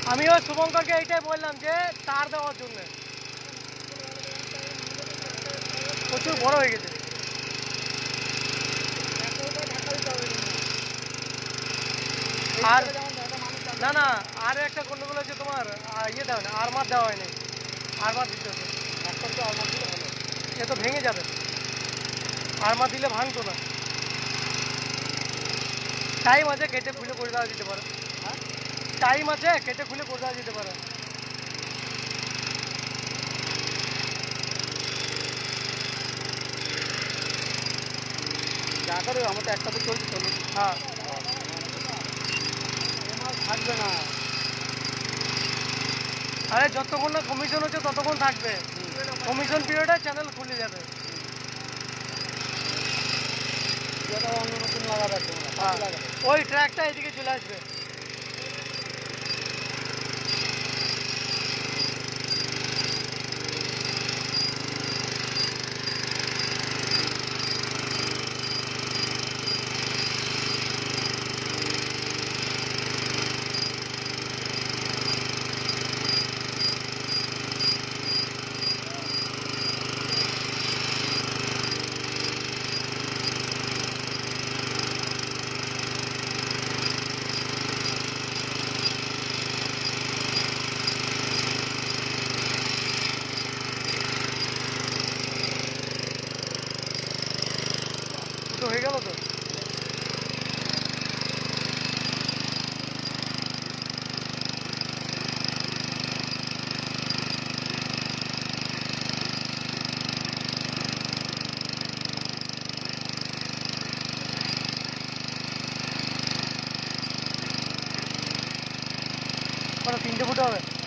আমিও শুভঙ্করকে এইটাই বললাম যে তার দেওয়ার জন্য প্রচুর বড় হয়ে গেছে। আর না না আর একটা গন্ডগোল হচ্ছে তোমার ইয়ে দেওয়া হয় না, আরমার দেওয়া হয়নি। আরমার দিতে হচ্ছে, একটা তো আরমার দিলে ভালো, এ তো ভেঙে যাবে। আরমার দিলে ভাঙতো না। টাইম আছে, কেটে খুলে করে দেওয়া যেতে পারে। হ্যাঁ টাইম আছে, কেটে খুলে করে দেওয়া যেতে পারে। যা করে আমার তো একটা তো চলছে চলুন। হ্যাঁ থাকবে না, আরে যতক্ষণ না কমিশন হচ্ছে ততক্ষণ থাকবে। কমিশন পিরিয়ডে চ্যানেল খুলে যাবে। অন্য নতুন লাগাবে, ওই ট্র্যাকটা এদিকে চলে আসবে। হয়ে গেল তো। তিনটে ফুট হবে।